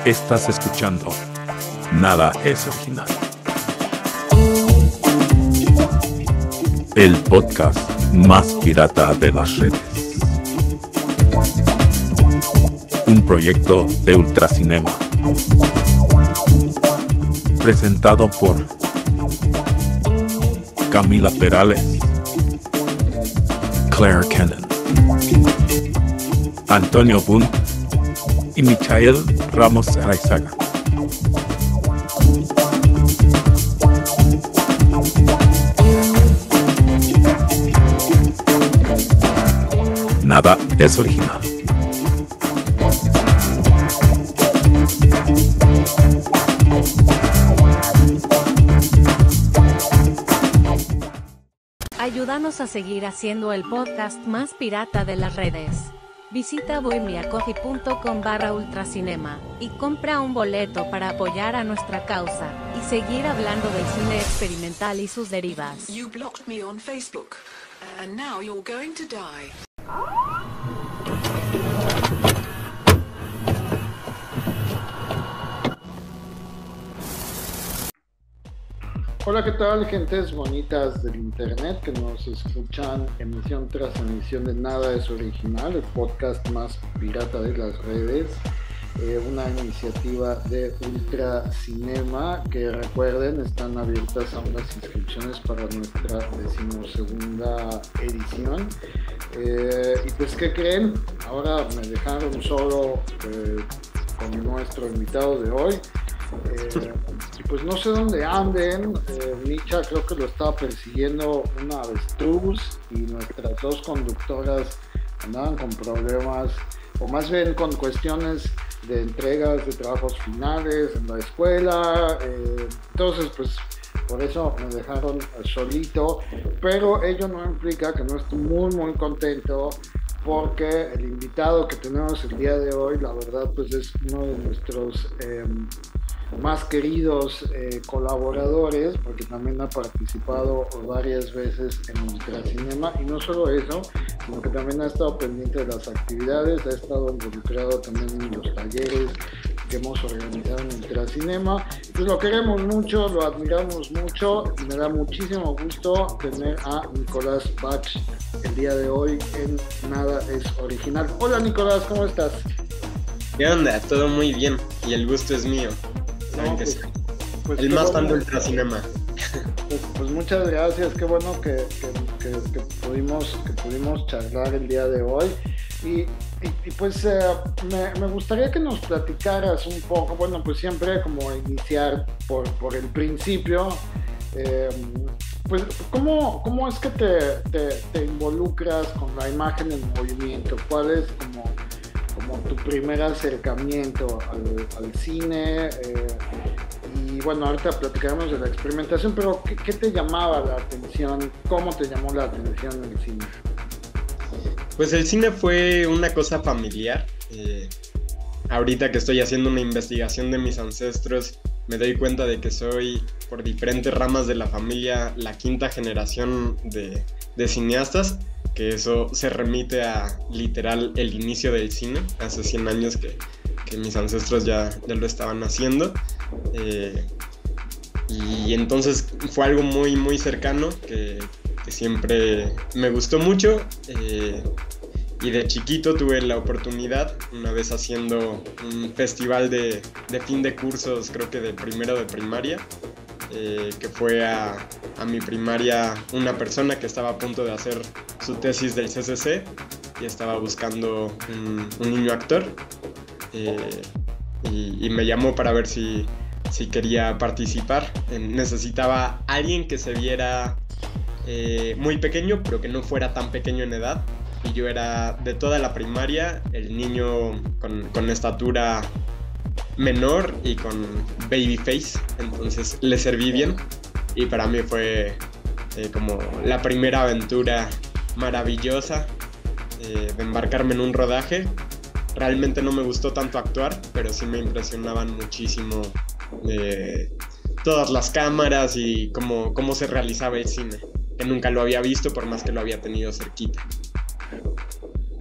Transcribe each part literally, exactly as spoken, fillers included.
Estás escuchando Nada es Original, el podcast más pirata de las redes. Un proyecto de Ultracinema. Presentado por Camila Perales, Claire Cannon, Antonio Boone y Michael Ramos Araizaga. Nada es original. Ayúdanos a seguir haciendo el podcast más pirata de las redes. Visita buymeacoffee.com barra ultracinema y compra un boleto para apoyar a nuestra causa y seguir hablando del cine experimental y sus derivas. You blocked me on Facebook, and now you're going to die. Hola, ¿qué tal, gentes bonitas del internet que nos escuchan emisión tras emisión de Nada es Original, el podcast más pirata de las redes, eh, una iniciativa de Ultracinema que, recuerden, están abiertas aún las inscripciones para nuestra decimosegunda edición. Eh, y pues, ¿qué creen? Ahora me dejaron solo eh, con nuestro invitado de hoy. Eh, pues no sé dónde anden. eh, Micha creo que lo estaba persiguiendo una avestruz y nuestras dos conductoras andaban con problemas, o más bien con cuestiones de entregas de trabajos finales en la escuela. eh, entonces pues por eso me dejaron solito, pero ello no implica que no estoy muy muy contento, porque el invitado que tenemos el día de hoy, la verdad, pues es uno de nuestros eh, más queridos eh, colaboradores, porque también ha participado varias veces en Ultracinema, y no solo eso, sino que también ha estado pendiente de las actividades, ha estado involucrado también en los talleres que hemos organizado en Ultracinema. Pues lo queremos mucho, lo admiramos mucho, y me da muchísimo gusto tener a Nicolás Bach el día de hoy en Nada es Original. Hola Nicolás, ¿cómo estás? ¿Qué onda? Todo muy bien, y el gusto es mío. No, que pues, sí. pues el más bueno, fan de Ultracinema. Pues, pues muchas gracias, qué bueno que, que, que, que, pudimos, que pudimos charlar el día de hoy. Y, y, y pues eh, me, me gustaría que nos platicaras un poco, bueno, pues siempre como iniciar por, por el principio. Eh, pues ¿cómo, cómo es que te, te, te involucras con la imagen en movimiento? ¿Cuál es como, como tu primer acercamiento al, al cine? Eh, y bueno, ahorita platicaremos de la experimentación, pero ¿qué, qué te llamaba la atención? ¿Cómo te llamó la atención el cine? Pues el cine fue una cosa familiar. Eh, ahorita que estoy haciendo una investigación de mis ancestros, me doy cuenta de que soy, por diferentes ramas de la familia, la quinta generación de, de cineastas, que eso se remite a, literal, el inicio del cine, hace cien años que, que mis ancestros ya, ya lo estaban haciendo. Eh, y entonces fue algo muy, muy cercano que, que siempre me gustó mucho. Eh, y de chiquito tuve la oportunidad, una vez haciendo un festival de, de fin de cursos, creo que de primero de primaria, eh, que fue a, a mi primaria una persona que estaba a punto de hacer su tesis del C C C y estaba buscando un, un niño actor, eh, y, y me llamó para ver si, si quería participar. Eh, necesitaba alguien que se viera eh, muy pequeño, pero que no fuera tan pequeño en edad. Y yo era, de toda la primaria, el niño con, con estatura menor y con baby face, entonces le serví bien, y para mí fue eh, como la primera aventura maravillosa eh, de embarcarme en un rodaje. Realmente no me gustó tanto actuar, pero sí me impresionaban muchísimo eh, todas las cámaras y cómo, cómo se realizaba el cine, que nunca lo había visto por más que lo había tenido cerquita.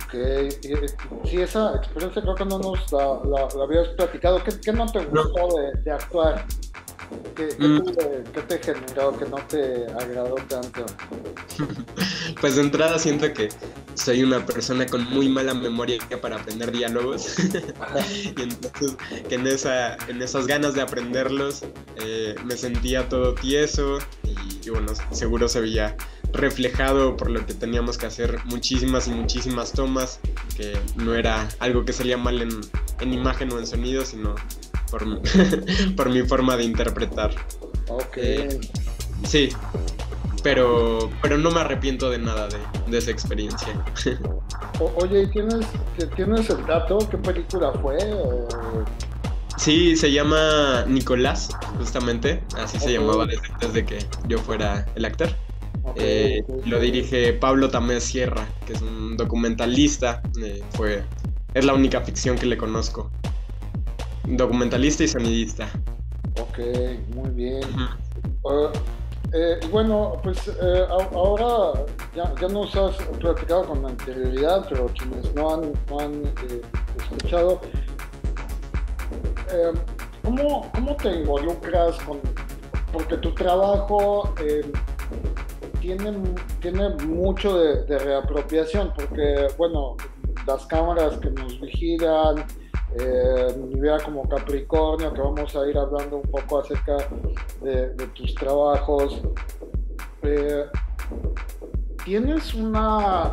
Ok, y, sí, esa experiencia creo que no nos la, la, la habías platicado. ¿Qué, qué no te gustó de, de actuar? ¿Qué, qué, mm. te, ¿Qué te generó que no te agradó tanto? Pues de entrada siento que soy una persona con muy mala memoria para aprender diálogos y entonces que en, esa, en esas ganas de aprenderlos eh, me sentía todo tieso y, y bueno, seguro se veía reflejado por lo que teníamos que hacer muchísimas y muchísimas tomas, que no era algo que salía mal en, en imagen o en sonido, sino por mi, por mi forma de interpretar. Ok. Eh, sí, pero, pero no me arrepiento de nada de, de esa experiencia. O, oye, ¿tienes, ¿tienes el dato? ¿Qué película fue? O... Sí, se llama Nicolás, justamente, así okay. Se llamaba desde, desde que yo fuera el actor. Okay, eh, okay. Lo dirige Pablo Tamés Sierra, que es un documentalista, eh, fue, es la única ficción que le conozco. Documentalista y sonidista. Ok, muy bien. Uh-huh. Uh, eh, bueno, pues eh, ahora ya, ya nos has platicado con anterioridad, pero quienes no han, no han eh, escuchado, eh, ¿cómo, ¿cómo te involucras con...? Porque tu trabajo... Eh, Tiene, tiene mucho de, de reapropiación, porque, bueno, las cámaras que nos vigilan, eh, Mira como Capricornio, que vamos a ir hablando un poco acerca de, de tus trabajos. Eh, tienes una,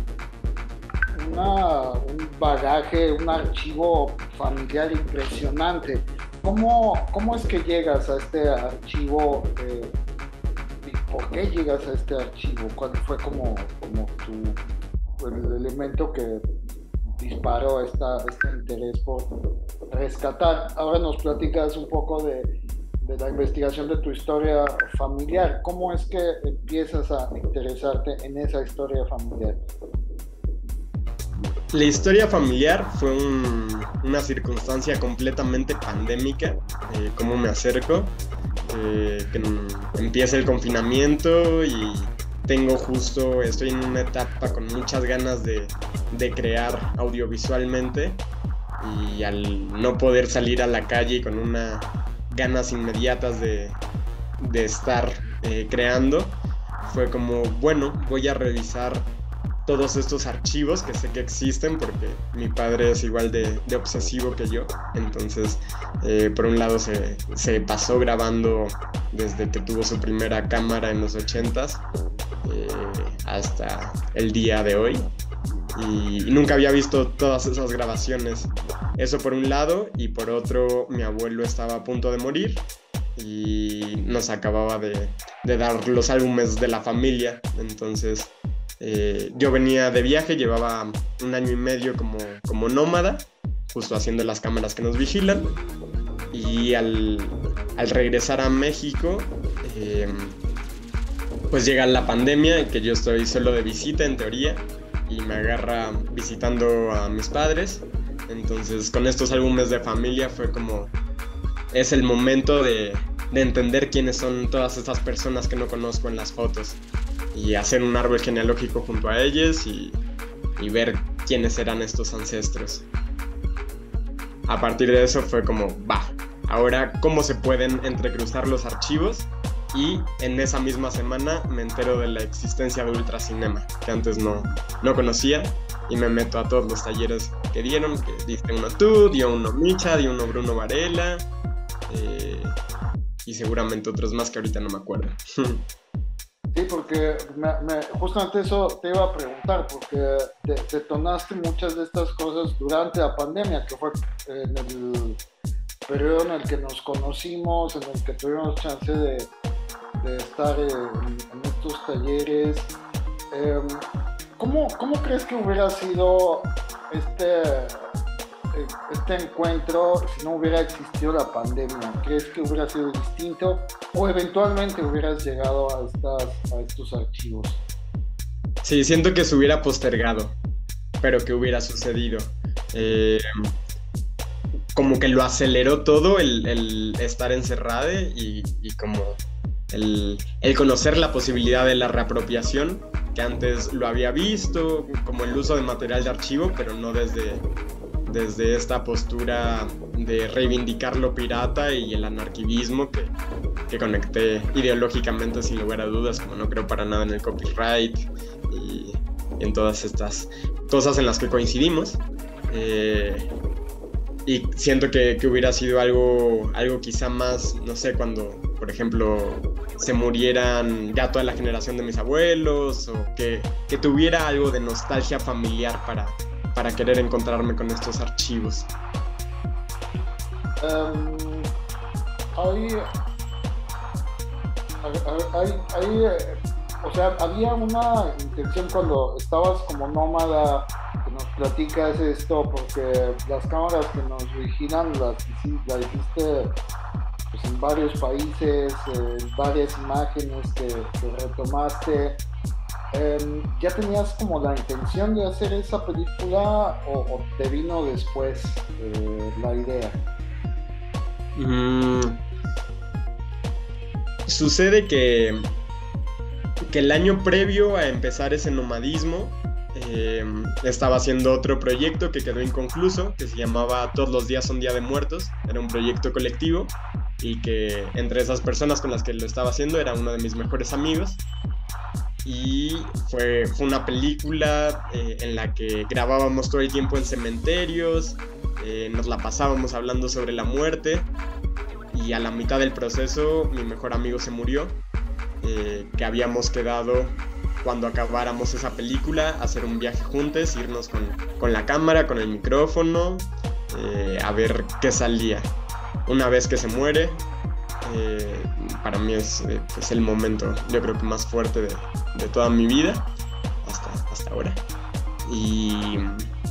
una, un bagaje, un archivo familiar impresionante. ¿Cómo, cómo es que llegas a este archivo? Eh, ¿Por qué llegas a este archivo? ¿Cuál fue como, como tu, el elemento que disparó esta, este interés por rescatar? Ahora nos platicas un poco de, de la investigación de tu historia familiar. ¿Cómo es que empiezas a interesarte en esa historia familiar? La historia familiar fue un, una circunstancia completamente pandémica. Eh, ¿Cómo me acerco? Eh, que empieza el confinamiento y tengo justo, estoy en una etapa con muchas ganas de, de crear audiovisualmente y al no poder salir a la calle y con unas ganas inmediatas de, de estar eh, creando, fue como, bueno, voy a revisar todos estos archivos que sé que existen porque mi padre es igual de, de obsesivo que yo. Entonces, eh, por un lado se, se pasó grabando desde que tuvo su primera cámara en los ochentas eh, hasta el día de hoy. Y, y nunca había visto todas esas grabaciones. Eso por un lado, y por otro mi abuelo estaba a punto de morir y nos acababa de, de dar los álbumes de la familia. Entonces... Eh, yo venía de viaje, llevaba un año y medio como, como nómada, justo haciendo las cámaras que nos vigilan, y al, al regresar a México, eh, pues llega la pandemia, que yo estoy solo de visita en teoría, y me agarra visitando a mis padres. Entonces con estos álbumes de familia fue como, es el momento de, de entender quiénes son todas estas personas que no conozco en las fotos. Y hacer un árbol genealógico junto a ellos y, y ver quiénes eran estos ancestros. A partir de eso fue como, va, ahora cómo se pueden entrecruzar los archivos. Y en esa misma semana me entero de la existencia de Ultracinema, que antes no, no conocía, y me meto a todos los talleres que dieron, que diste uno tú, dio uno Micha, dio uno Bruno Varela, eh, y seguramente otros más que ahorita no me acuerdo. Sí, porque me, me, justamente eso te iba a preguntar, porque te, detonaste muchas de estas cosas durante la pandemia, que fue en el periodo en el que nos conocimos, en el que tuvimos chance de, de estar en, en estos talleres. Eh, ¿cómo, ¿Cómo crees que hubiera sido este, este encuentro si no hubiera existido la pandemia? ¿Crees que hubiera sido distinto o eventualmente hubieras llegado a, estas, a estos archivos? Sí, siento que se hubiera postergado, pero que hubiera sucedido. Eh, como que lo aceleró todo el, el estar encerrado y, y como el, el conocer la posibilidad de la reapropiación que antes lo había visto, como el uso de material de archivo, pero no desde, desde esta postura de reivindicar lo pirata y el anarquismo que, que conecté ideológicamente, sin lugar a dudas, como no creo para nada en el copyright y, y en todas estas cosas en las que coincidimos. Eh, y siento que, que hubiera sido algo, algo quizá más, no sé, cuando, por ejemplo, se murieran ya toda la generación de mis abuelos, o que, que tuviera algo de nostalgia familiar para, para querer encontrarme con estos archivos. Um, hay, hay, hay, o sea, había una intención cuando estabas como nómada, que nos platicas esto, porque las cámaras que nos vigilan las, las hiciste pues, en varios países, en varias imágenes que, que retomaste. Eh, ¿Ya tenías como la intención de hacer esa película o, o te vino después eh, la idea? Mm, sucede que, que el año previo a empezar ese nomadismo eh, estaba haciendo otro proyecto que quedó inconcluso, que se llamaba Todos los días son Día de Muertos. Era un proyecto colectivo y que entre esas personas con las que lo estaba haciendo era uno de mis mejores amigos. Y fue, fue una película eh, en la que grabábamos todo el tiempo en cementerios, eh, nos la pasábamos hablando sobre la muerte, y a la mitad del proceso mi mejor amigo se murió, eh, que habíamos quedado cuando acabáramos esa película hacer un viaje juntos, irnos con, con la cámara, con el micrófono, eh, a ver qué salía. Una vez que se muere, eh, para mí es, eh, es el momento, yo creo que más fuerte de, de toda mi vida hasta, hasta ahora. Y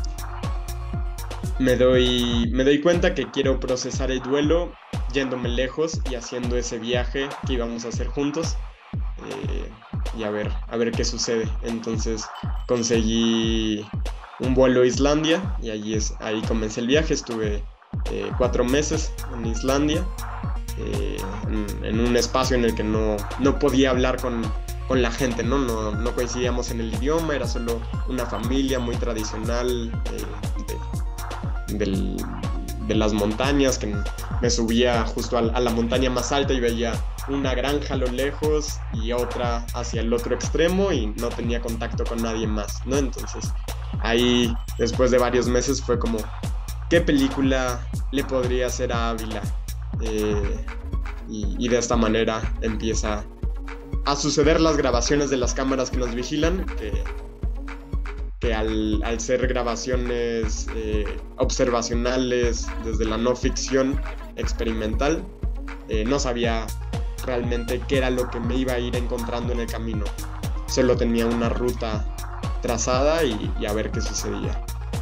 me doy, me doy cuenta que quiero procesar el duelo yéndome lejos y haciendo ese viaje que íbamos a hacer juntos, eh, y a ver, a ver qué sucede. Entonces conseguí un vuelo a Islandia y allí es, ahí comencé el viaje. Estuve eh, cuatro meses en Islandia, eh, en, en un espacio en el que no, no podía hablar con, con la gente, ¿no? No, no coincidíamos en el idioma, era solo una familia muy tradicional eh, de, del, de las montañas, que me subía justo a, a la montaña más alta y veía una granja a lo lejos y otra hacia el otro extremo y no tenía contacto con nadie más, ¿no? Entonces ahí, después de varios meses, fue como, ¿qué película le podría hacer a Ávila? Eh, y, y de esta manera empieza a suceder las grabaciones de las cámaras que nos vigilan, que, que al, al ser grabaciones eh, observacionales desde la no ficción experimental, eh, no sabía realmente qué era lo que me iba a ir encontrando en el camino. Solo tenía una ruta trazada y, y a ver qué sucedía.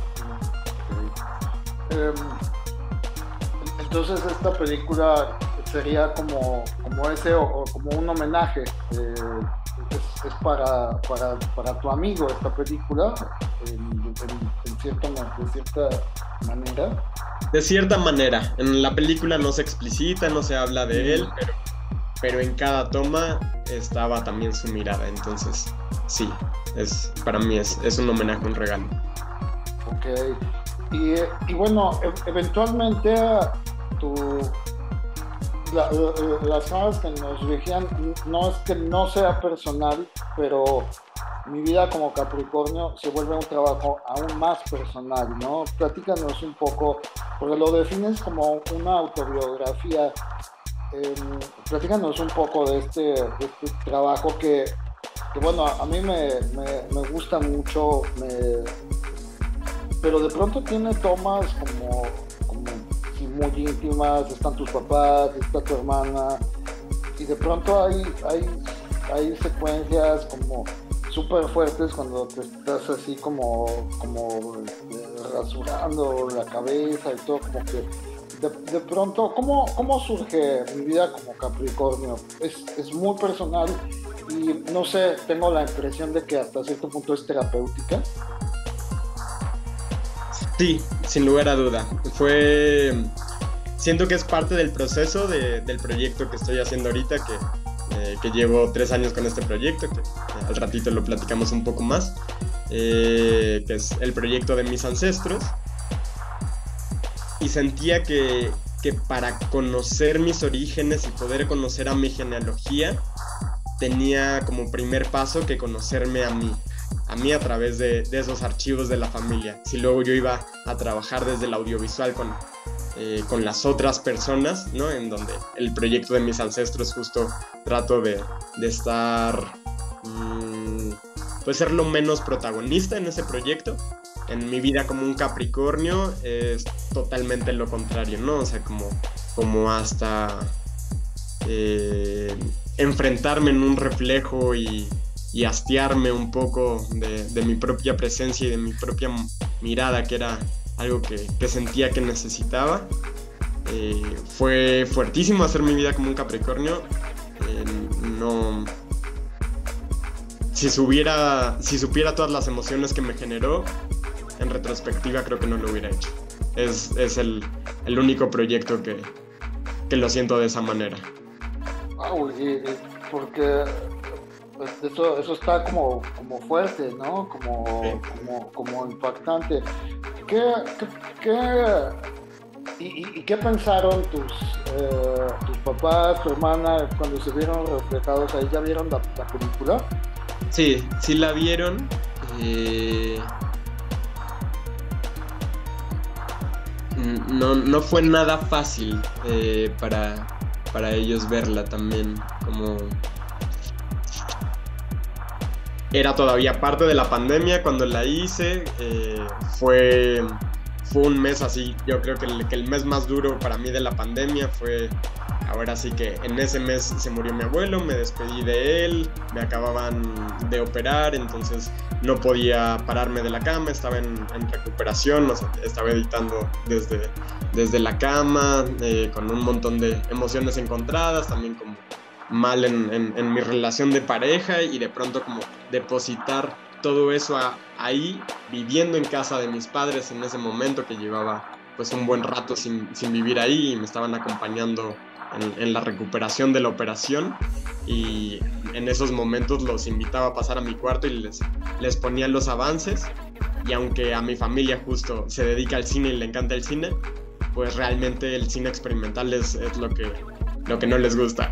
Um, entonces esta película sería como, como ese o, o como un homenaje, eh, es, es para, para, para tu amigo esta película, en, en, en cierta, de cierta manera. De cierta manera, en la película no se explicita, no se habla de él, pero, pero en cada toma estaba también su mirada, entonces sí, es, para mí es, es un homenaje, un regalo. Ok, y, y bueno, e- eventualmente tu... La, la, las cámaras que nos vigían, no es que no sea personal, pero mi vida como Capricornio se vuelve un trabajo aún más personal, ¿no? Platícanos un poco, porque lo defines como una autobiografía. Eh, platícanos un poco de este, de este trabajo que, que bueno, a mí me, me, me gusta mucho, me, pero de pronto tiene tomas como, como muy íntimas, están tus papás, está tu hermana, y de pronto hay, hay, hay secuencias como súper fuertes cuando te estás así como, como eh, rasurando la cabeza y todo, como que de, de pronto, ¿cómo, ¿cómo surge mi vida como Capricornio? Es, es muy personal y no sé, tengo la impresión de que hasta cierto punto es terapéutica. Sí, sin lugar a duda. Fue... Siento que es parte del proceso de, del proyecto que estoy haciendo ahorita, que, eh, que llevo tres años con este proyecto, que eh, al ratito lo platicamos un poco más, eh, que es el proyecto de mis ancestros, y sentía que, que para conocer mis orígenes y poder conocer a mi genealogía, tenía como primer paso que conocerme a mí, a mí a través de, de esos archivos de la familia. Si luego yo iba a trabajar desde el audiovisual con, eh, con las otras personas, ¿no? En donde el proyecto de mis ancestros justo trato de, de estar, mmm, pues ser lo menos protagonista en ese proyecto. En mi vida como un Capricornio es totalmente lo contrario, ¿no? O sea, como, como hasta eh, enfrentarme en un reflejo y, y hastiarme un poco de, de mi propia presencia y de mi propia mirada, que era algo que, que sentía que necesitaba. Eh, fue fuertísimo hacer mi vida como un Capricornio. Eh, no... Si supiera, si supiera todas las emociones que me generó, en retrospectiva creo que no lo hubiera hecho. Es, es el, el único proyecto que, que lo siento de esa manera. Wow, y, y porque pues, eso, eso está como, como fuerte, ¿no? Como, sí. como, como impactante. ¿Qué, qué, qué, y, y qué pensaron tus, eh, tus papás, tu hermana, cuando se vieron reflejados ahí? ¿Ya vieron la, la película? Sí, sí la vieron. Eh... No, no fue nada fácil eh, para, para ellos verla también, como era todavía parte de la pandemia cuando la hice. eh, fue, fue un mes así, yo creo que el, que el mes más duro para mí de la pandemia fue, ahora sí que en ese mes se murió mi abuelo, me despedí de él, me acababan de operar, entonces no podía pararme de la cama, estaba en, en recuperación, o sea, estaba editando desde, desde la cama, eh, con un montón de emociones encontradas, también como mal en, en, en mi relación de pareja, y de pronto como depositar todo eso a, ahí, viviendo en casa de mis padres en ese momento, que llevaba pues un buen rato sin, sin vivir ahí, y me estaban acompañando en, en la recuperación de la operación, y en esos momentos los invitaba a pasar a mi cuarto y les, les ponía los avances. Y aunque a mi familia justo se dedica al cine y le encanta el cine, pues realmente el cine experimental es, es lo que, lo que no les gusta.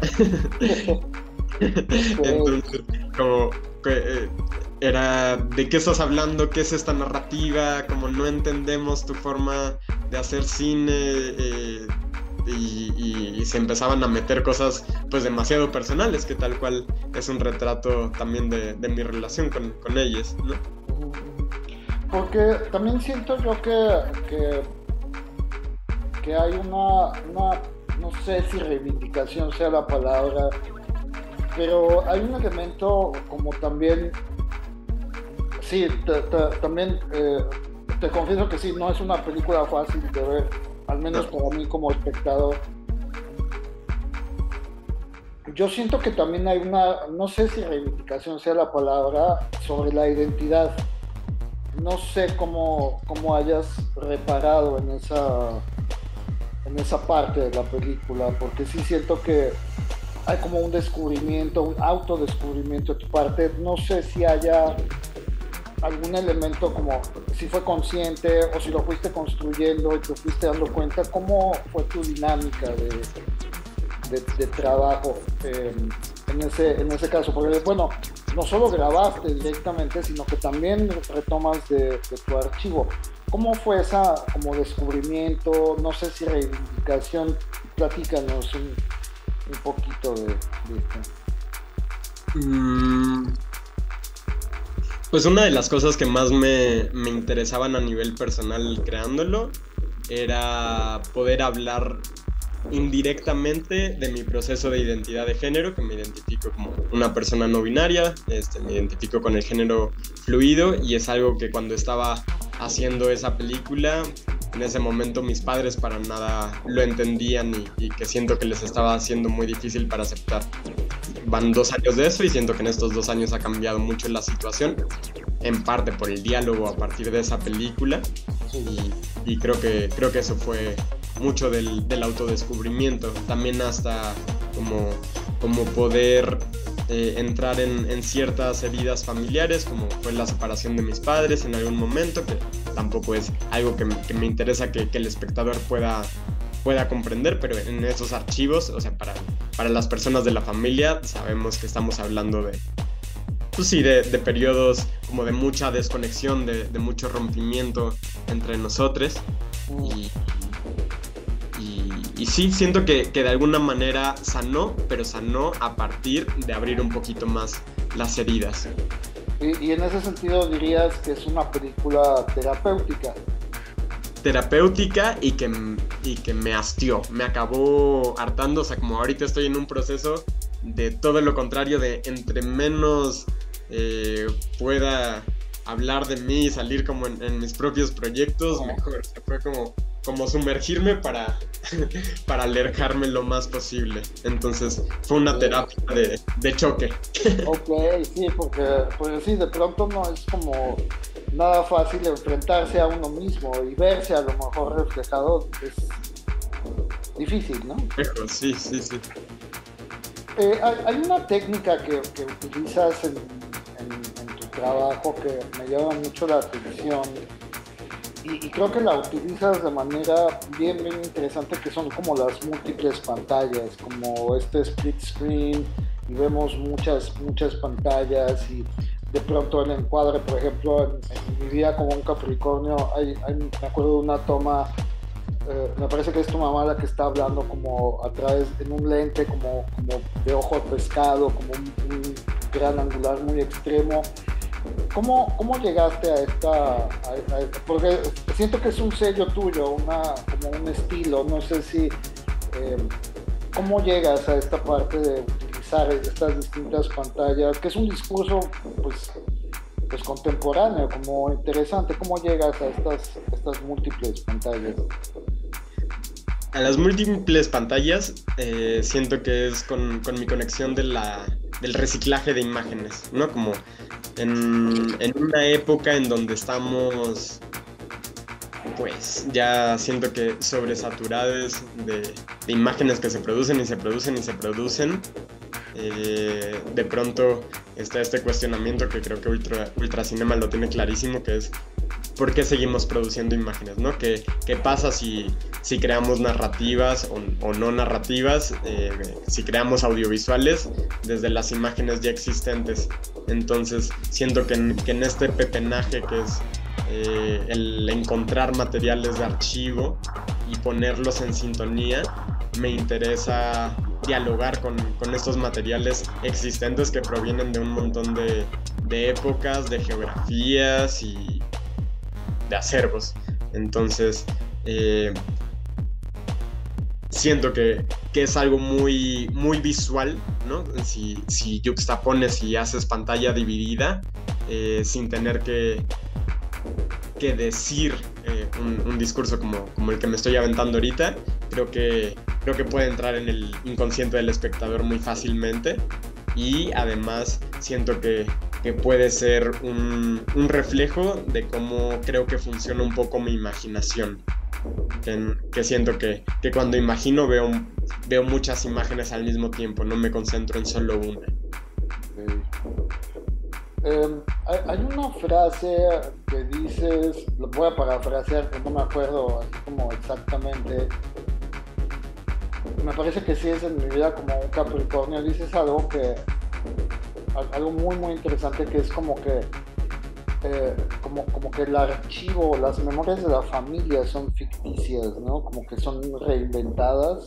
Entonces, como que, eh, era, ¿de qué estás hablando? ¿Qué es esta narrativa? Como no entendemos tu forma de hacer cine. Eh, Y, y, y se empezaban a meter cosas pues demasiado personales, que tal cual es un retrato también de, de mi relación con, con ellos, ¿no? Porque también siento yo que, que, que hay una, una, no sé si reivindicación sea la palabra, pero hay un elemento como también, sí, te, te, también eh, te confieso que sí, no es una película fácil de ver, al menos para mí como espectador. Yo siento que también hay una, no sé si reivindicación sea la palabra, sobre la identidad. No sé cómo, cómo hayas reparado en esa, en esa parte de la película, porque sí siento que hay como un descubrimiento, un autodescubrimiento de tu parte. No sé si haya algún elemento como si fue consciente o si lo fuiste construyendo y te fuiste dando cuenta. ¿Cómo fue tu dinámica de, de, de trabajo eh, en, ese, en ese caso? Porque bueno, no solo grabaste directamente, sino que también retomas de, de tu archivo. ¿Cómo fue esa como descubrimiento? No sé si reivindicación. Platícanos un, un poquito de, de esto. Mm. Pues una de las cosas que más me, me interesaban a nivel personal creándolo era poder hablar indirectamente de mi proceso de identidad de género, que me identifico como una persona no binaria, este, me identifico con el género fluido, y es algo que cuando estaba haciendo esa película, en ese momento mis padres para nada lo entendían, y, y que siento que les estaba haciendo muy difícil para aceptar. Van dos años de eso y siento que en estos dos años ha cambiado mucho la situación, en parte por el diálogo a partir de esa película, y, y creo que creo que eso fue mucho del, del autodescubrimiento. También hasta como como poder eh, entrar en, en ciertas heridas familiares, como fue la separación de mis padres en algún momento, que tampoco es algo que, que me interesa que, que el espectador pueda, pueda comprender, pero en esos archivos, o sea, para, para las personas de la familia, sabemos que estamos hablando de, pues sí, de, de periodos como de mucha desconexión, de, de mucho rompimiento entre nosotros. Y, y, y sí, siento que, que de alguna manera sanó, pero sanó a partir de abrir un poquito más las heridas. Y, y en ese sentido dirías que es una película terapéutica. Terapéutica y que, y que me hastió, me acabó hartando, o sea, como ahorita estoy en un proceso de todo lo contrario, de entre menos eh, pueda hablar de mí y salir como en, en mis propios proyectos, oh. mejor. O sea, fue como, como sumergirme para, para alejarme lo más posible. Entonces fue una terapia de, de choque. Ok, sí, porque pues sí, de pronto no es como nada fácil enfrentarse a uno mismo y verse a lo mejor reflejado, es difícil, ¿no? Sí, sí, sí. Eh, hay, hay una técnica que, que utilizas en, en, en tu trabajo que me llama mucho la atención y, y creo que la utilizas de manera bien, bien interesante, que son como las múltiples pantallas, como este split screen, y vemos muchas, muchas pantallas y de pronto el encuadre, por ejemplo, en, en mi vida como un Capricornio, hay, hay, me acuerdo de una toma, eh, me parece que es tu mamá la que está hablando como a través, en un lente como, como de ojo de pescado, como un, un gran angular muy extremo. ¿Cómo, cómo llegaste a esta, a, a, porque siento que es un sello tuyo, una, como un estilo, no sé si, eh, ¿cómo llegas a esta parte de utilizar estas distintas pantallas, que es un discurso pues, pues contemporáneo, como interesante? ¿Cómo llegas a estas, estas múltiples pantallas? A las múltiples pantallas eh, siento que es con, con mi conexión de la, del reciclaje de imágenes, ¿no? Como en, en una época en donde estamos, pues ya siento que sobresaturados de, de imágenes que se producen y se producen y se producen. Eh, de pronto está este cuestionamiento que creo que Ultra, Ultracinema lo tiene clarísimo, que es ¿por qué seguimos produciendo imágenes, ¿no? ¿Qué, qué pasa si, si creamos narrativas o, o no narrativas, eh, si creamos audiovisuales desde las imágenes ya existentes? Entonces siento que en, que en este pepenaje que es eh, el encontrar materiales de archivo y ponerlos en sintonía, me interesa dialogar con, con estos materiales existentes que provienen de un montón de, de épocas, de geografías y de acervos. Entonces eh, siento que, que es algo muy, muy visual, ¿no? Si, si yuxtapones y haces pantalla dividida eh, sin tener que, que decir eh, un, un discurso como, como el que me estoy aventando ahorita, creo que, creo que puede entrar en el inconsciente del espectador muy fácilmente, y además siento que, que puede ser un, un reflejo de cómo creo que funciona un poco mi imaginación. Que, que siento que, que cuando imagino veo, veo muchas imágenes al mismo tiempo, no me concentro en solo una. Okay. Eh, hay, hay una frase que dices, lo voy a parafrasear, que no me acuerdo así como exactamente. Me parece que sí es en mi vida como un Capricornio. Dices algo que, algo muy muy interesante, que es como que Eh, como, como que el archivo, las memorias de la familia son ficticias, ¿no? Como que son reinventadas.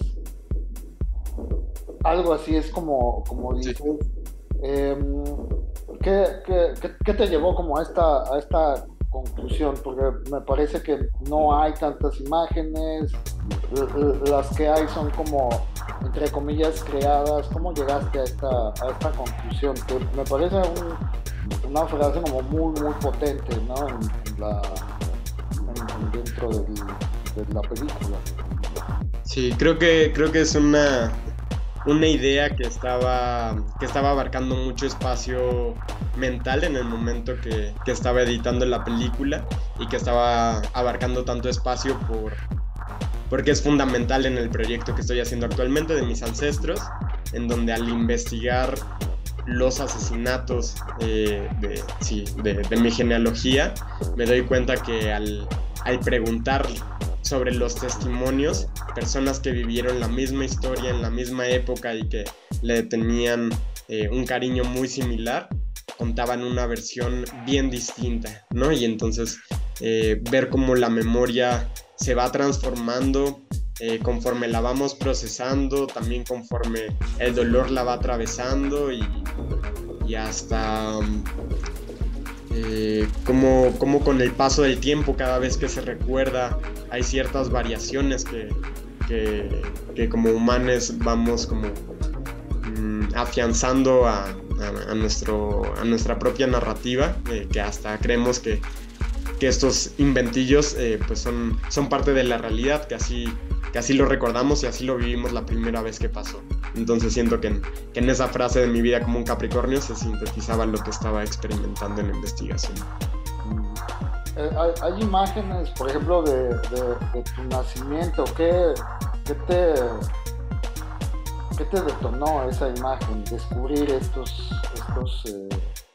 Algo así es como, como dices. Sí. Eh, ¿qué, qué, qué, ¿Qué te llevó como a esta, a esta conclusión? Porque me parece que no hay tantas imágenes, las que hay son como, entre comillas, creadas. ¿Cómo llegaste a esta, a esta conclusión? Que me parece un una frase como muy muy potente, ¿no? En, en la, en, dentro del, de la película. Sí, creo que creo que es una una idea que estaba que estaba abarcando mucho espacio mental en el momento que, que estaba editando la película, y que estaba abarcando tanto espacio por porque es fundamental en el proyecto que estoy haciendo actualmente de mis ancestros. en donde al investigar los asesinatos eh, de, sí, de, de mi genealogía, me doy cuenta que al, al preguntar sobre los testimonios, personas que vivieron la misma historia en la misma época y que le tenían eh, un cariño muy similar, contaban una versión bien distinta, ¿no? Y entonces eh, ver cómo la memoria se va transformando eh, conforme la vamos procesando, también conforme el dolor la va atravesando y, y hasta eh, como, como con el paso del tiempo, cada vez que se recuerda, hay ciertas variaciones que, que, que como humanos vamos como mmm, afianzando a, a, a, nuestro, a nuestra propia narrativa, eh, que hasta creemos que, que estos inventillos eh, pues son, son parte de la realidad, que así, que así lo recordamos y así lo vivimos la primera vez que pasó. Entonces siento que en, que en esa frase de mi vida como un Capricornio se sintetizaba lo que estaba experimentando en la investigación. Eh, hay, hay imágenes, por ejemplo, de, de, de tu nacimiento. ¿Qué, qué, te, ¿Qué te detonó esa imagen? Descubrir estos, estos, eh,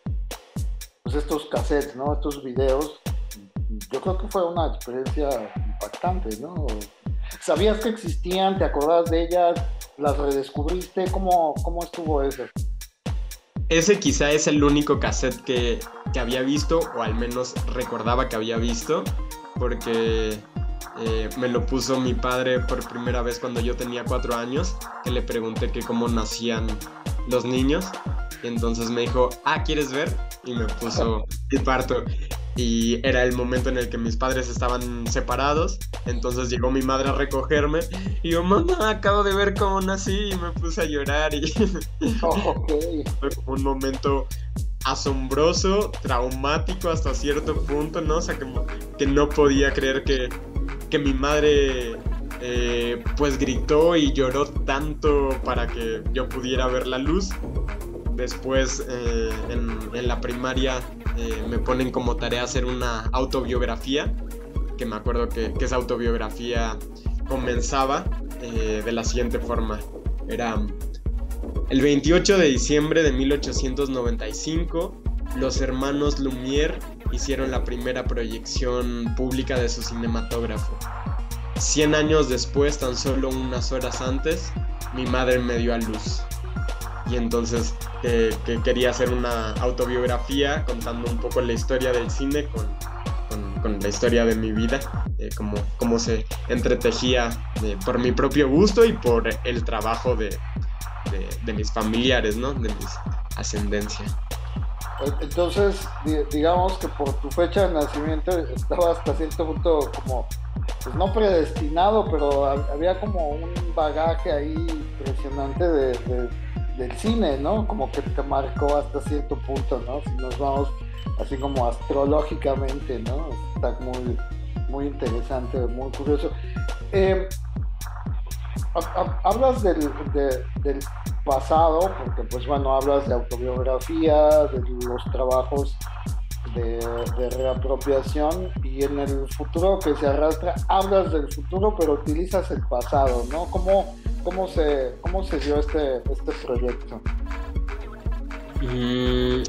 pues estos cassettes, ¿no? Estos videos. Yo creo que fue una experiencia impactante, ¿no? ¿Sabías que existían? ¿Te acordás de ellas? ¿Las redescubriste? ¿Cómo, cómo estuvo eso? Ese quizá es el único cassette que, que había visto, o al menos recordaba que había visto, porque eh, me lo puso mi padre por primera vez cuando yo tenía cuatro años, que le pregunté que cómo nacían los niños, y entonces me dijo, ah, ¿quieres ver? Y me puso el parto. Y era el momento en el que mis padres estaban separados, entonces llegó mi madre a recogerme y yo, mamá, acabo de ver cómo nací, y me puse a llorar y oh, okay. Fue como un momento asombroso, traumático hasta cierto punto, ¿no? O sea, que, que no podía creer que, que mi madre eh, pues gritó y lloró tanto para que yo pudiera ver la luz. Después eh, en, en la primaria eh, me ponen como tarea hacer una autobiografía, que me acuerdo que, que esa autobiografía comenzaba eh, de la siguiente forma. Era el veintiocho de diciembre de mil ochocientos noventa y cinco, los hermanos Lumière hicieron la primera proyección pública de su cinematógrafo. Cien años después, tan solo unas horas antes, mi madre me dio a luz. Y entonces eh, que quería hacer una autobiografía contando un poco la historia del cine con, con, con la historia de mi vida, eh, como, como se entretejía eh, por mi propio gusto y por el trabajo de, de, de mis familiares, ¿no? De mis ascendencia. Entonces, digamos que por tu fecha de nacimiento estaba hasta cierto punto como, pues no predestinado, pero había como un bagaje ahí impresionante de, de del cine, ¿no? Como que te marcó hasta cierto punto, ¿no? Si nos vamos así como astrológicamente, ¿no? Está muy, muy interesante, muy curioso. Eh, hablas del, de, del pasado, porque pues bueno, hablas de autobiografía, de los trabajos de, de reapropiación, y en el futuro que se arrastra, hablas del futuro, pero utilizas el pasado, ¿no? ¿Cómo, cómo, se, cómo se dio este, este proyecto? Mm.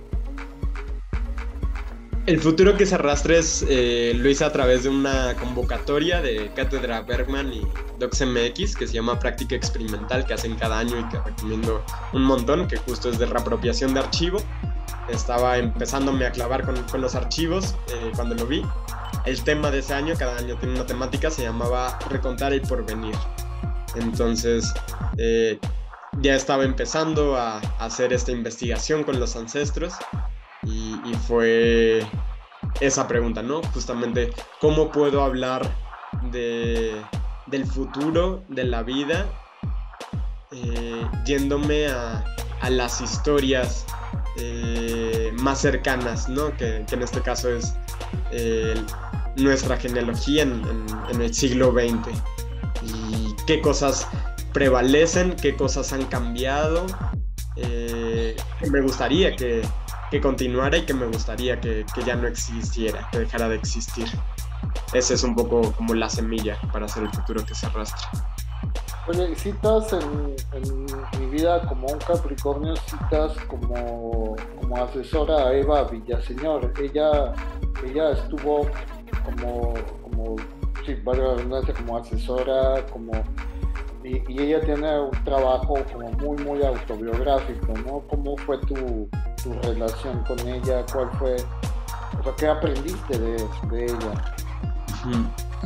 El futuro que se arrastra es, eh, lo hice a través de una convocatoria de Cátedra Bergman y DocsMX que se llama Práctica Experimental, que hacen cada año y que recomiendo un montón, que justo es de reapropiación de archivo. Estaba empezándome a clavar con, con los archivos eh, cuando lo vi. El tema de ese año, cada año tiene una temática, se llamaba Recontar el Porvenir. Entonces eh, ya estaba empezando a, a hacer esta investigación con los ancestros. Y, y fue esa pregunta, ¿no? Justamente, ¿cómo puedo hablar de, del futuro, de la vida, eh, yéndome a, a las historias eh, más cercanas, ¿no? Que, que en este caso es eh, nuestra genealogía en, en, en el siglo veinte. Y qué cosas prevalecen, qué cosas han cambiado, eh, me gustaría que que continuara y que me gustaría que, que ya no existiera, que dejara de existir. Esa es un poco como la semilla para hacer el futuro que se arrastra. Oye, citas en, en mi vida como un Capricornio, citas como, como asesora a Eva Villaseñor. Ella, ella estuvo como, como, sí, valga la redundancia, como asesora, como, y, y ella tiene un trabajo como muy, muy autobiográfico, ¿no? ¿Cómo fue tu, tu relación con ella? ¿Cuál fue, o sea, qué aprendiste de, de ella? Uh-huh.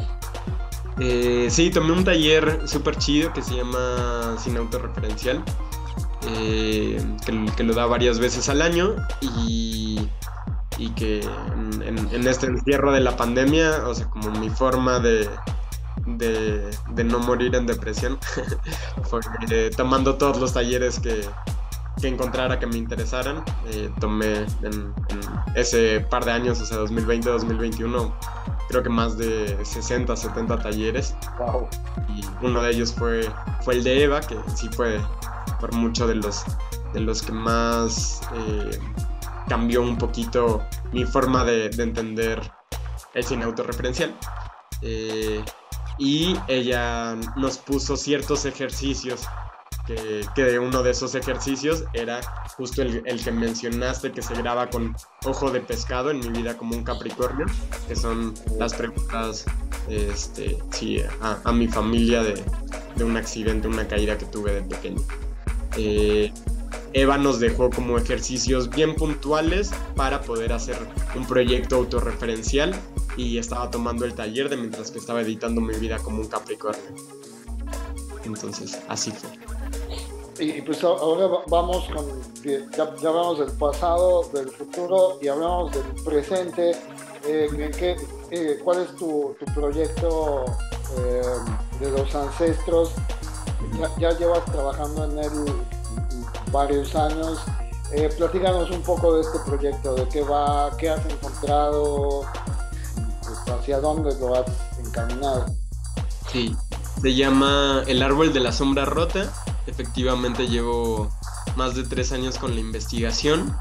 Eh, sí, tomé un taller súper chido que se llama Cine Autorreferencial, eh, que, que lo da varias veces al año y, y que en, en, en este encierro de la pandemia, o sea, como mi forma de, de, de no morir en depresión, fue eh, tomando todos los talleres que, que encontrara que me interesaran. Eh, tomé en, en ese par de años, o sea, dos mil veinte, dos mil veintiuno, creo que más de sesenta, setenta talleres. Wow. Y uno de ellos fue, fue el de Eva, que sí fue por mucho de los, de los que más eh, cambió un poquito mi forma de, de entender el cine autorreferencial. Eh, y ella nos puso ciertos ejercicios, que, que uno de esos ejercicios era justo el, el que mencionaste, que se graba con ojo de pescado, en mi vida como un Capricornio, que son las preguntas este, sí, a, a mi familia de, de un accidente, una caída que tuve de pequeño. Eh, Eva nos dejó como ejercicios bien puntuales para poder hacer un proyecto autorreferencial, y estaba tomando el taller de mientras que estaba editando mi vida como un Capricornio. Entonces, así fue. Y, y pues ahora vamos con, ya, ya hablamos del pasado, del futuro y hablamos del presente. Eh, ¿qué, eh, ¿Cuál es tu, tu proyecto eh, de los ancestros? Ya, ya llevas trabajando en él varios años. Eh, platícanos un poco de este proyecto, de qué va, qué has encontrado, pues, hacia dónde lo has encaminado. Sí, se llama El Árbol de la Sombra Rota. Efectivamente llevo más de tres años con la investigación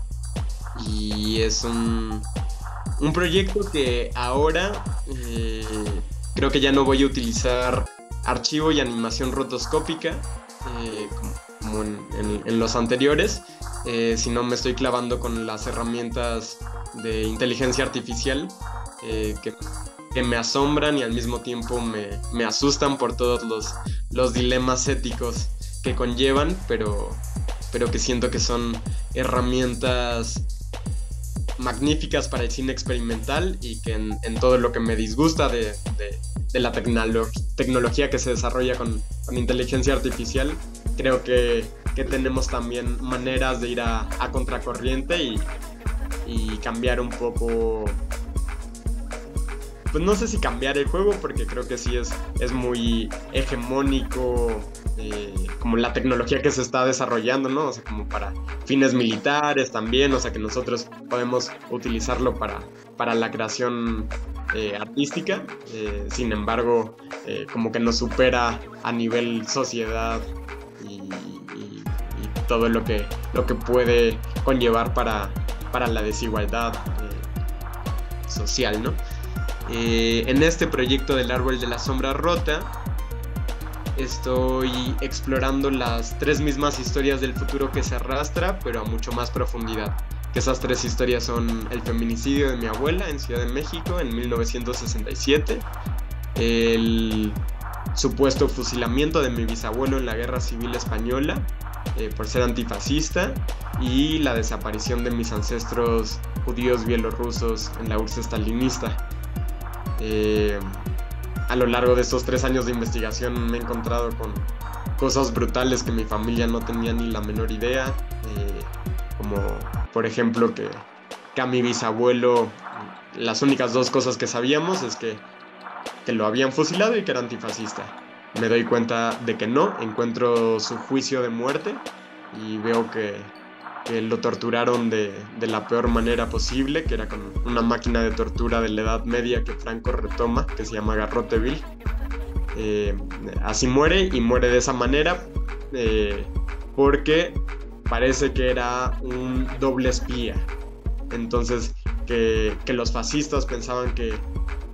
y es un, un proyecto que ahora eh, creo que ya no voy a utilizar archivo y animación rotoscópica eh, como, como en, en, en los anteriores, eh, sino me estoy clavando con las herramientas de inteligencia artificial eh, que, que me asombran y al mismo tiempo me, me asustan por todos los, los dilemas éticos que conllevan, pero, pero que siento que son herramientas magníficas para el cine experimental, y que en, en todo lo que me disgusta de, de, de la tecnolo- tecnología que se desarrolla con, con inteligencia artificial, creo que, que tenemos también maneras de ir a, a contracorriente y, y cambiar un poco, pues no sé si cambiar el juego, porque creo que sí es, es muy hegemónico eh, como la tecnología que se está desarrollando, ¿no? O sea, como para fines militares también, o sea, que nosotros podemos utilizarlo para, para la creación eh, artística, eh, sin embargo, eh, como que nos supera a nivel sociedad y, y, y todo lo que, lo que puede conllevar para, para la desigualdad eh, social, ¿no? Eh, en este proyecto del Árbol de la Sombra Rota estoy explorando las tres mismas historias del futuro que se arrastra, pero a mucho más profundidad. Que esas tres historias son el feminicidio de mi abuela en Ciudad de México en mil novecientos sesenta y siete, el supuesto fusilamiento de mi bisabuelo en la Guerra Civil Española eh, por ser antifascista, y la desaparición de mis ancestros judíos bielorrusos en la U R S S stalinista. Eh, a lo largo de estos tres años de investigación me he encontrado con cosas brutales que mi familia no tenía ni la menor idea, eh, como por ejemplo que, que a mi bisabuelo las únicas dos cosas que sabíamos es que, que lo habían fusilado y que era antifascista. Me doy cuenta de que no, encuentro su juicio de muerte y veo que, que lo torturaron de, de la peor manera posible, que era con una máquina de tortura de la Edad Media que Franco retoma, que se llama garrote vil. Eh, así muere, y muere de esa manera eh, porque parece que era un doble espía. Entonces que, que los fascistas pensaban que,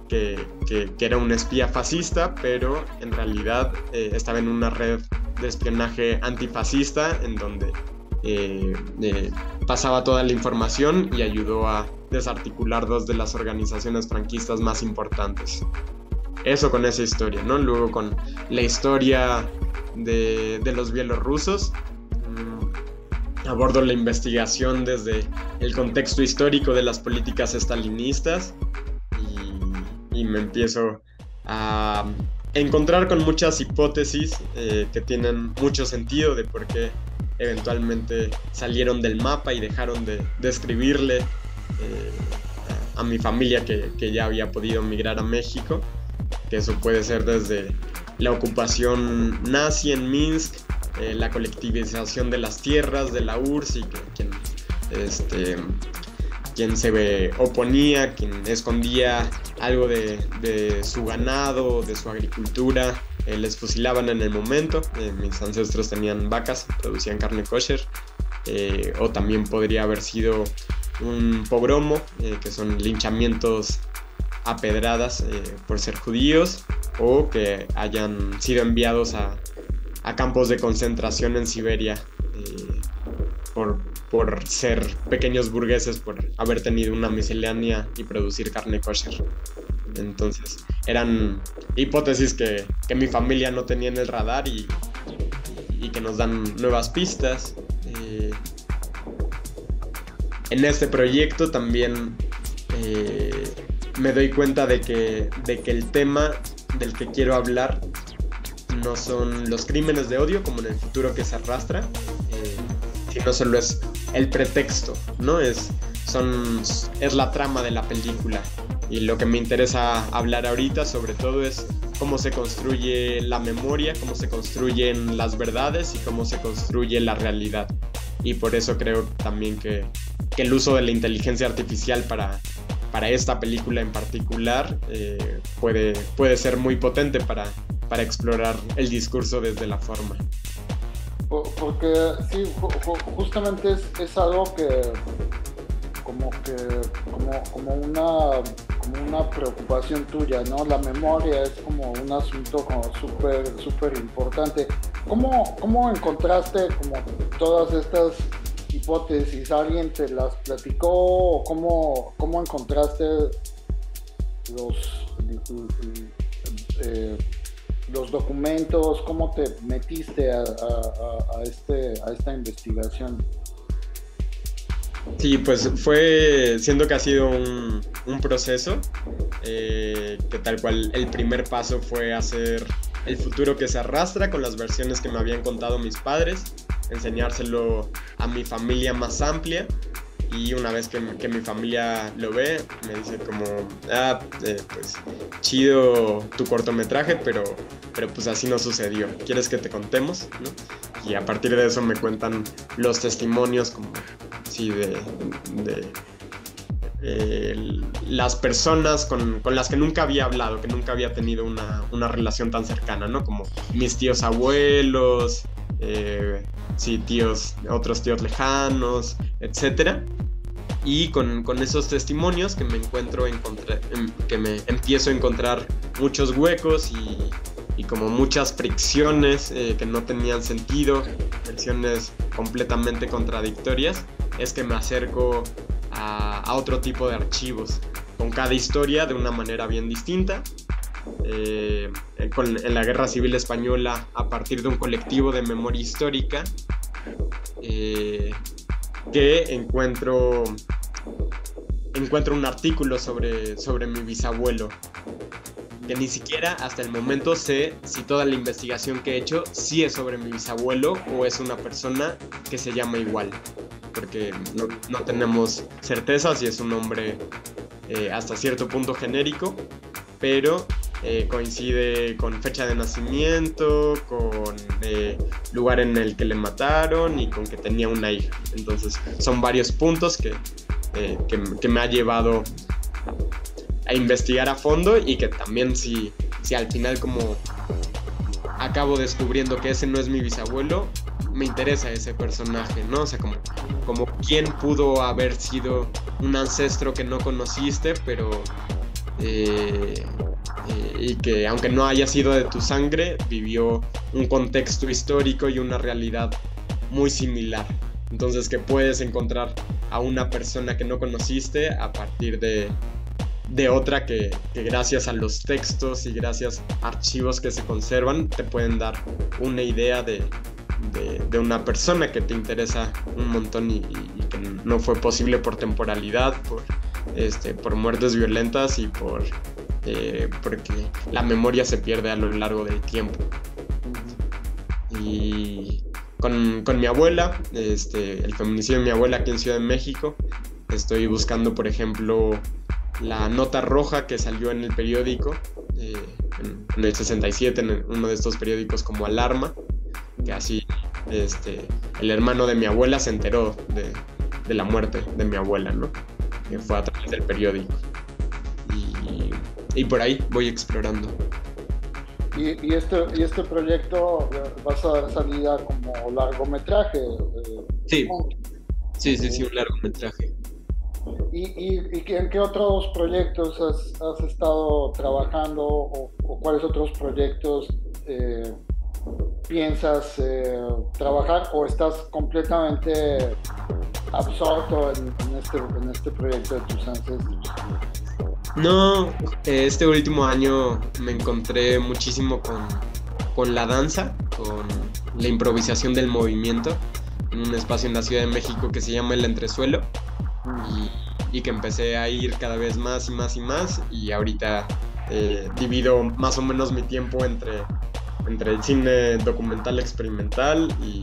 que, que, que era un espía fascista, pero en realidad eh, estaba en una red de espionaje antifascista en donde eh, eh, pasaba toda la información y ayudó a desarticular dos de las organizaciones franquistas más importantes. Eso con esa historia, ¿no? Luego con la historia de, de los bielorrusos, mmm, abordo la investigación desde el contexto histórico de las políticas estalinistas y, y me empiezo a encontrar con muchas hipótesis eh, que tienen mucho sentido de por qué eventualmente salieron del mapa y dejaron de, de escribirle eh, a, a mi familia que, que ya había podido migrar a México, que eso puede ser desde la ocupación nazi en Minsk, eh, la colectivización de las tierras de la U R S S y que, quien, este, quien se oponía, quien escondía algo de, de su ganado, de su agricultura, eh, les fusilaban en el momento. Eh, mis ancestros tenían vacas, producían carne kosher, eh, o también podría haber sido un pogromo, eh, que son linchamientos a pedradas eh, por ser judíos, o que hayan sido enviados a, a campos de concentración en Siberia eh, por, por ser pequeños burgueses, por haber tenido una miscelánea y producir carne kosher. Entonces eran hipótesis que, que mi familia no tenía en el radar y, y que nos dan nuevas pistas. Eh, en este proyecto también eh, me doy cuenta de que, de que el tema del que quiero hablar no son los crímenes de odio como en el futuro que se arrastra, eh, sino solo es el pretexto, ¿no? Es, son, es la trama de la película. Y lo que me interesa hablar ahorita sobre todo es cómo se construye la memoria, cómo se construyen las verdades y cómo se construye la realidad. Y por eso creo también que, que el uso de la inteligencia artificial para, para esta película en particular eh, puede, puede ser muy potente para, para explorar el discurso desde la forma. Porque sí, justamente es, es algo que como que como, como una como una preocupación tuya, ¿no? La memoria es como un asunto como súper súper importante. ¿Cómo, cómo encontraste como todas estas hipótesis? ¿Alguien te las platicó? ¿O cómo, cómo encontraste los eh, los documentos? ¿Cómo te metiste a, a, a, este, a esta investigación? Sí, pues fue, siendo que ha sido un, un proceso, eh, que tal cual el primer paso fue hacer el futuro que se arrastra con las versiones que me habían contado mis padres, enseñárselo a mi familia más amplia, y una vez que, que mi familia lo ve, me dice como, ah, eh, pues chido tu cortometraje, pero, pero pues así no sucedió, ¿quieres que te contemos? ¿No? Y a partir de eso me cuentan los testimonios como, sí, de, de eh, las personas con, con las que nunca había hablado, que nunca había tenido una, una relación tan cercana, ¿no? Como mis tíos abuelos, eh, sí, tíos, otros tíos lejanos, etcétera. Y con, con esos testimonios que me encuentro, encontré, que me empiezo a encontrar muchos huecos y, y como muchas fricciones eh, que no tenían sentido, versiones completamente contradictorias, es que me acerco a, a otro tipo de archivos, con cada historia de una manera bien distinta. Eh, con, en la Guerra Civil Española, a partir de un colectivo de memoria histórica, eh, que encuentro, encuentro un artículo sobre, sobre mi bisabuelo, que ni siquiera hasta el momento sé si toda la investigación que he hecho sí es sobre mi bisabuelo o es una persona que se llama igual, porque no, no tenemos certeza si es un nombre eh, hasta cierto punto genérico, pero eh, coincide con fecha de nacimiento, con eh, lugar en el que le mataron y con que tenía una hija. Entonces son varios puntos que, eh, que, que me ha llevado a investigar a fondo, y que también si, si al final como acabo descubriendo que ese no es mi bisabuelo, me interesa ese personaje, ¿no? O sea, como, como quién pudo haber sido un ancestro que no conociste, pero, eh, eh, y que aunque no haya sido de tu sangre, vivió un contexto histórico y una realidad muy similar. Entonces que puedes encontrar a una persona que no conociste a partir de, de otra que, que gracias a los textos y gracias a archivos que se conservan te pueden dar una idea de, de, de una persona que te interesa un montón y, y que no fue posible por temporalidad, por, este, por muertes violentas y por eh, porque la memoria se pierde a lo largo del tiempo. Y con, con mi abuela, este, el feminicidio de mi abuela aquí en Ciudad de México, estoy buscando, por ejemplo, la nota roja que salió en el periódico, eh, en, en el sesenta y siete, en uno de estos periódicos como Alarma, que así este, el hermano de mi abuela se enteró de, de la muerte de mi abuela, ¿no? Que fue a través del periódico. Y, y por ahí voy explorando. Y, y, este, y este proyecto vas a dar salida como largometraje. Eh, sí. sí, sí, sí, un largometraje. ¿Y, y, y en qué otros proyectos has, has estado trabajando o, o cuáles otros proyectos eh, piensas eh, trabajar o estás completamente absorto en, en, este, en este proyecto de tus ancestros? No, este último año me encontré muchísimo con, con la danza, con la improvisación del movimiento, en un espacio en la Ciudad de México que se llama El Entresuelo, y, y que empecé a ir cada vez más y más y más, y ahorita eh, divido más o menos mi tiempo entre, entre el cine documental experimental y,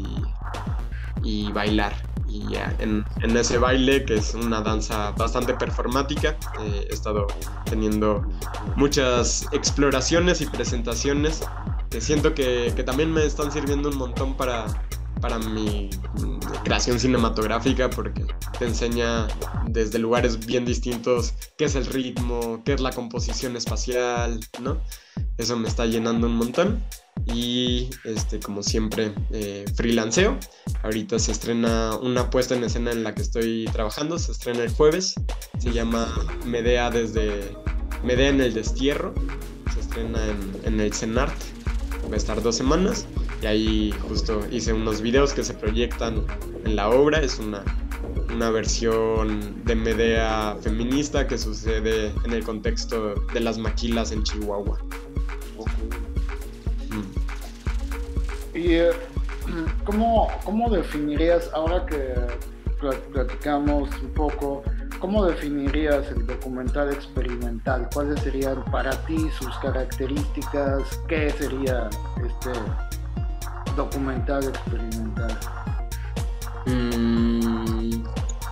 y bailar. Y ya, en, en ese baile, que es una danza bastante performática, eh, he estado teniendo muchas exploraciones y presentaciones que siento que, que también me están sirviendo un montón para, para mi creación cinematográfica, porque te enseña desde lugares bien distintos qué es el ritmo, qué es la composición espacial, ¿no? Eso me está llenando un montón. Y este, como siempre, eh, freelanceo. Ahorita se estrena una puesta en escena en la que estoy trabajando, se estrena el jueves, se llama Medea desde Medea en el destierro, se estrena en, en el CENART, va a estar dos semanas, y ahí justo hice unos videos que se proyectan en la obra. Es una, una versión de Medea feminista que sucede en el contexto de las maquilas en Chihuahua. ¿Y eh, ¿cómo, cómo definirías, ahora que platicamos un poco, cómo definirías el documental experimental? ¿Cuáles serían para ti sus características? ¿Qué sería este documental experimental? Mm,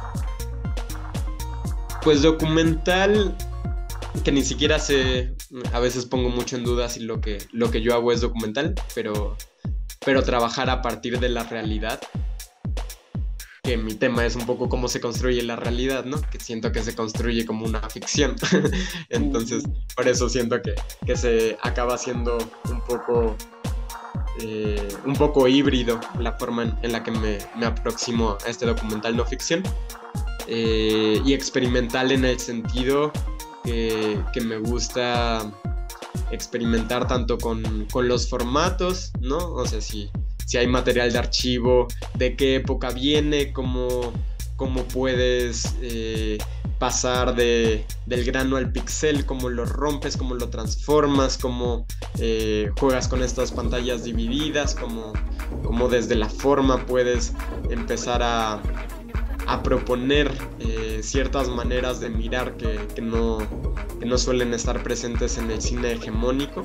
pues documental, que ni siquiera sé, a veces pongo mucho en duda si lo que, lo que yo hago es documental, pero... pero trabajar a partir de la realidad, que mi tema es un poco cómo se construye la realidad, ¿no? Que siento que se construye como una ficción. Entonces, por eso siento que, que se acaba siendo un poco, eh, un poco híbrido la forma en, en la que me, me aproximo a este documental no ficción. Eh, y experimental en el sentido que, que me gusta experimentar tanto con, con los formatos, ¿no? O sea, si, si hay material de archivo, de qué época viene, cómo, cómo puedes eh, pasar de, del grano al pixel, cómo lo rompes, cómo lo transformas, cómo eh, juegas con estas pantallas divididas, cómo, cómo desde la forma puedes empezar a, a proponer eh, ciertas maneras de mirar que, que, no, que no suelen estar presentes en el cine hegemónico,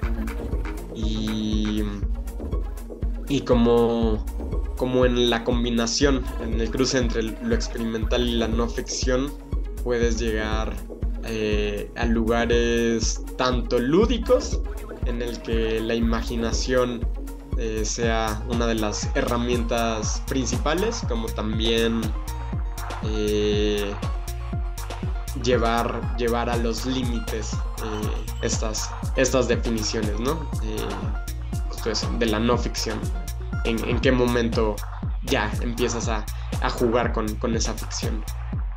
y, y como, como en la combinación, en el cruce entre lo experimental y la no ficción, puedes llegar eh, a lugares tanto lúdicos, en el que la imaginación Eh, sea una de las herramientas principales, como también eh, llevar, llevar a los límites eh, estas, estas definiciones, ¿no? Eh, justo eso, de la no ficción. En, en qué momento ya empiezas a, a jugar con, con esa ficción.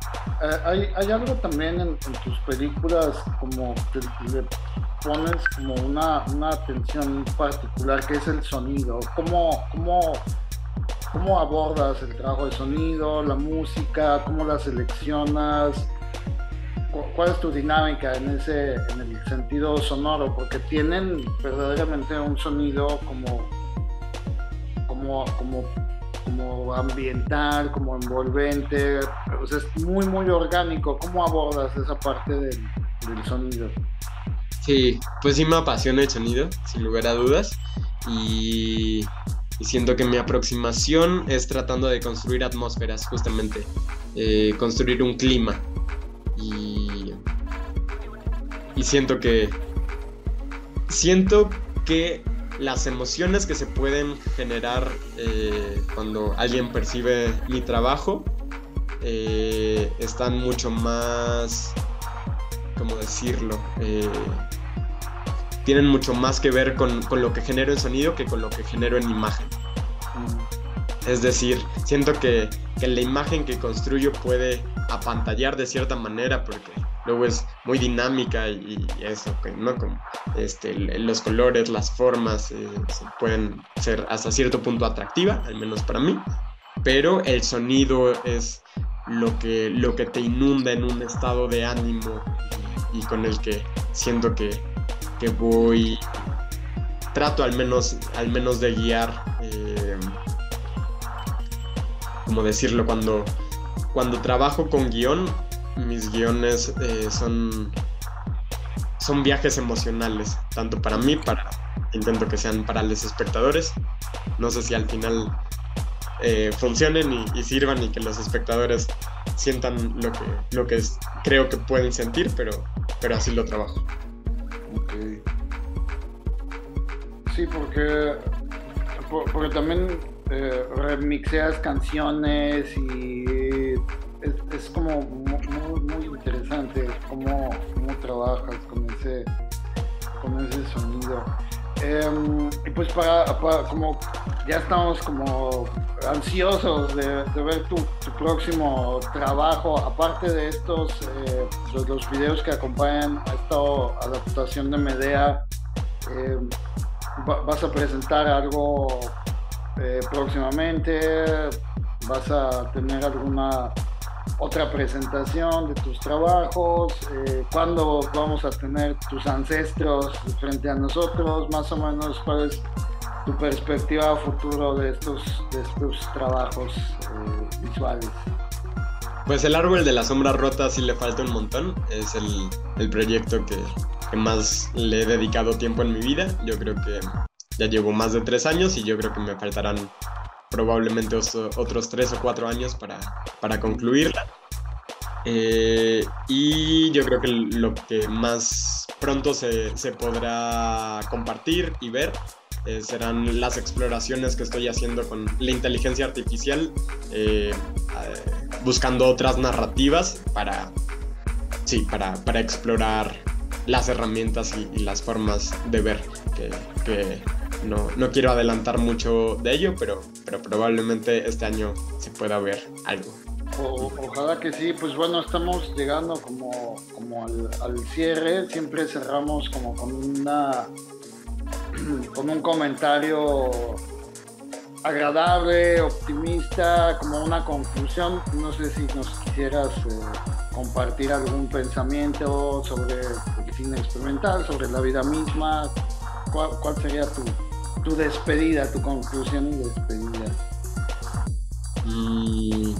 eh, hay, hay algo también en, en tus películas como que le pones como una, una atención particular que es el sonido. ¿Cómo, cómo, cómo abordas el trabajo de sonido, la música, cómo la seleccionas? ¿Cuál es tu dinámica en ese, en el sentido sonoro? Porque tienen verdaderamente un sonido como, como, como, como ambiental, como envolvente, o sea, es muy muy orgánico. ¿Cómo abordas esa parte del, del sonido? Sí, pues sí me apasiona el sonido, sin lugar a dudas, y, y siento que mi aproximación es tratando de construir atmósferas, justamente, eh, construir un clima. Y, y siento que siento que las emociones que se pueden generar eh, cuando alguien percibe mi trabajo eh, están mucho más, ¿cómo decirlo? Eh, tienen mucho más que ver con, con lo que genero en sonido que con lo que genero en imagen. Es decir, siento que, que la imagen que construyo puede apantallar de cierta manera porque luego es muy dinámica y, y eso, ¿no? Como este, los colores, las formas eh, pueden ser hasta cierto punto atractiva, al menos para mí, pero el sonido es lo que, lo que te inunda en un estado de ánimo y, y con el que siento que, que voy, trato al menos, al menos de guiar, eh, ¿cómo decirlo? Cuando, cuando trabajo con guión, mis guiones eh, son, son viajes emocionales, tanto para mí, para intento que sean para los espectadores. No sé si al final eh, funcionen y, y sirvan y que los espectadores sientan lo que, lo que es, creo que pueden sentir, pero, pero así lo trabajo. Okay. Sí, porque, porque también eh, remixeas canciones y es, es como muy, muy interesante cómo, cómo trabajas con ese, con ese sonido. Eh, y pues para, para, como ya estamos como ansiosos de, de ver tu, tu próximo trabajo, aparte de estos, eh, los, los videos que acompañan a esta adaptación de Medea, eh, ¿vas a presentar algo eh, próximamente? ¿Vas a tener alguna otra presentación de tus trabajos? Eh, ¿Cuándo vamos a tener tus ancestros frente a nosotros? Más o menos, ¿cuál es tu perspectiva a futuro de estos, de estos trabajos eh, visuales? Pues el árbol de la sombra rota sí le falta un montón. Es el, el proyecto que, que más le he dedicado tiempo en mi vida. Yo creo que ya llevo más de tres años y yo creo que me faltarán probablemente otros tres o cuatro años para, para concluirla. Eh, y yo creo que lo que más pronto se, se podrá compartir y ver eh, serán las exploraciones que estoy haciendo con la inteligencia artificial, eh, eh, buscando otras narrativas para, sí, para, para explorar las herramientas y, y las formas de ver que, que no, no quiero adelantar mucho de ello, pero, pero probablemente este año se pueda ver algo. O, ojalá que sí. Pues bueno, estamos llegando como, como al, al cierre. Siempre cerramos como con una con un comentario agradable, optimista, como una conclusión. No sé si nos quisieras eh, compartir algún pensamiento sobre el cine experimental, sobre la vida misma. ¿Cuál, cuál sería tu, tu despedida, tu conclusión y despedida? Mm,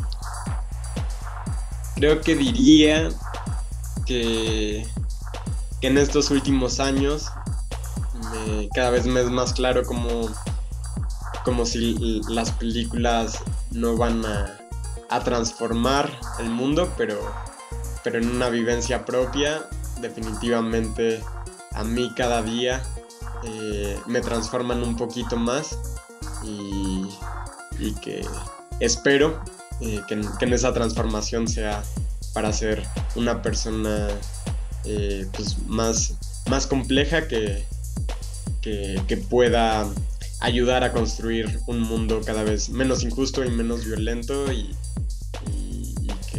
creo que diría que, que en estos últimos años me, cada vez me es más claro como, como si las películas no van a, a transformar el mundo, pero, pero en una vivencia propia, definitivamente a mí cada día eh, me transforman un poquito más y, y que espero eh, que, que en esa transformación sea para ser una persona eh, pues más, más compleja que, que, que pueda ayudar a construir un mundo cada vez menos injusto y menos violento y, y, y que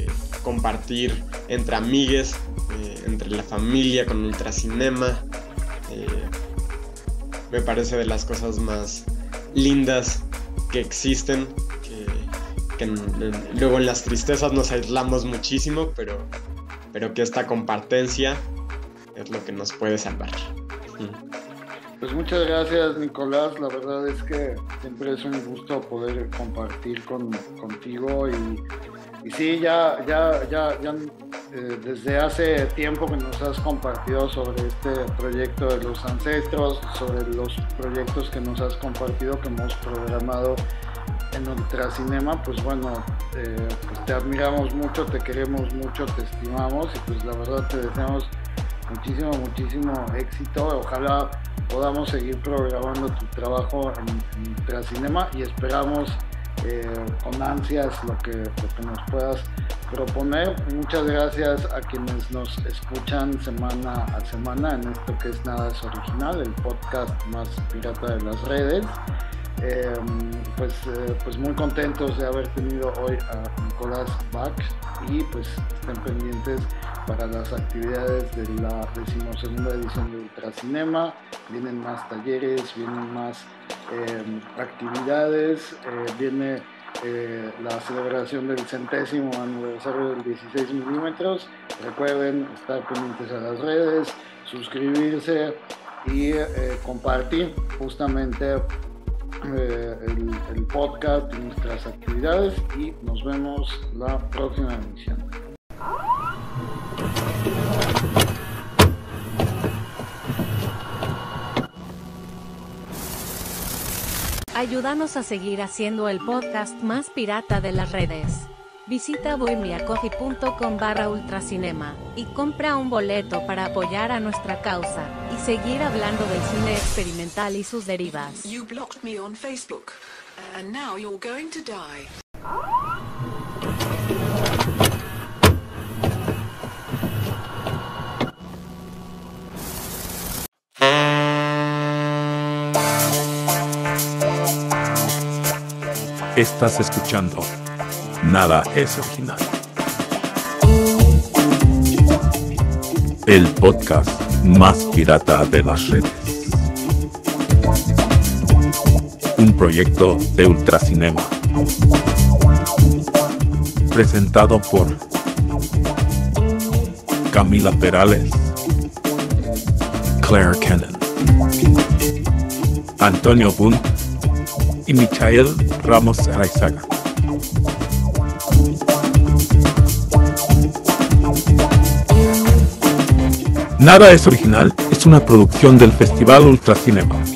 compartir entre amigues, eh, entre la familia, con Ultracinema. Eh, me parece de las cosas más lindas que existen, que, que en, en, luego en las tristezas nos aislamos muchísimo, pero, pero que esta compartencia es lo que nos puede salvar. Pues muchas gracias, Nicolás. La verdad es que siempre es un gusto poder compartir con, contigo y, y sí, ya, ya, ya, ya eh, desde hace tiempo que nos has compartido sobre este proyecto de los ancestros, sobre los proyectos que nos has compartido, que hemos programado en Ultracinema, pues bueno, eh, pues te admiramos mucho, te queremos mucho, te estimamos y pues la verdad te deseamos muchísimo, muchísimo éxito. Ojalá podamos seguir programando tu trabajo en, en Ultracinema y esperamos eh, con ansias lo que, lo que nos puedas proponer. Muchas gracias a quienes nos escuchan semana a semana en esto que es Nada es Original, el podcast más pirata de las redes. Eh, pues, eh, pues muy contentos de haber tenido hoy a Nicolás Bach y pues estén pendientes para las actividades de la decimosegunda edición de Ultracinema. Vienen más talleres, vienen más eh, actividades, eh, viene eh, la celebración del centésimo aniversario del dieciséis milímetros. Recuerden estar pendientes a las redes, suscribirse y eh, compartir justamente eh, el, el podcast y nuestras actividades y nos vemos la próxima emisión. Ayúdanos a seguir haciendo el podcast más pirata de las redes. Visita buymeacoffee.com barra ultracinema y compra un boleto para apoyar a nuestra causa y seguir hablando del cine experimental y sus derivas. You blocked me on Facebook, and now you're going to die. Estás escuchando Nada es Original, el podcast más pirata de las redes. Un proyecto de Ultracinema. Presentado por Camila Perales, Claire Cannon, Antonio Bunt y Michael Ramos Araizaga. Nada es Original es una producción del Festival Ultracinema.